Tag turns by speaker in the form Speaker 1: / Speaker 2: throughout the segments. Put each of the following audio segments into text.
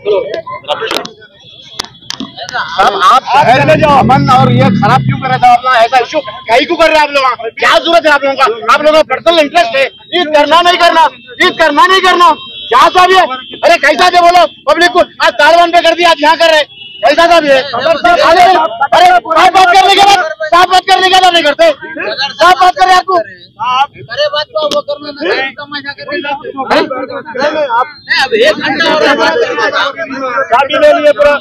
Speaker 1: आप शहर में जो अमन और ये खराब क्यों कर रहे थे अपना ऐसा इशू कहीं क्यों कर रहे हैं आप लोग? क्या जरूरत है आप लोगों का? आप लोगों का पर्सनल इंटरेस्ट है ईद करना नहीं करना, ईद करना नहीं करना, क्या सा भी है? अरे कैसा थे बोलो पब्लिक को आज तालिबान पे कर दिया, आज यहाँ कर रहे कैसा सा भी है? अरे साफ बात करने के बाद साफ बात करने के बाद नहीं करते, साफ बात कर रहे आपको अरे बात को वो करना तमाशा करने अब 1 घंटा हो रहा है ले लिए पूरा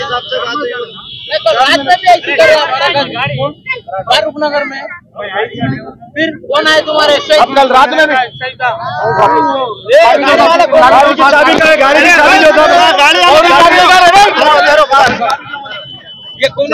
Speaker 1: तो रात में भी ऐसी कर रहा रूपनगर में। फिर कौन आए तुम्हारे? अब कल रात में भी गाड़ी की चाबी जो था ये कौन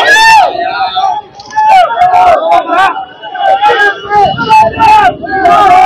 Speaker 2: Oh,